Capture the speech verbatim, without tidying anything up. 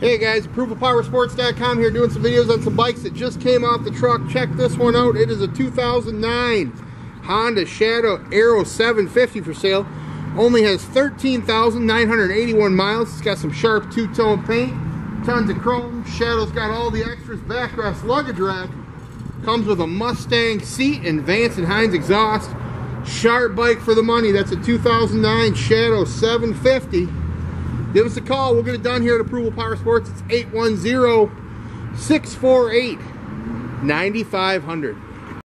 Hey guys, approval power sports dot com here doing some videos on some bikes that just came off the truck. Check this one out. It is a two thousand nine Honda Aero seven fifty for sale. Only has thirteen thousand nine hundred eighty-one miles. It's got some sharp two-tone paint, tons of chrome. Shadow's got all the extras. Backrest luggage rack. Comes with a Mustang seat and Vance and Hines exhaust. Sharp bike for the money. That's a two thousand nine Shadow seven fifty. Give us a call. We'll get it done here at Approval Power Sports. It's eight one zero, six four eight, nine five zero zero.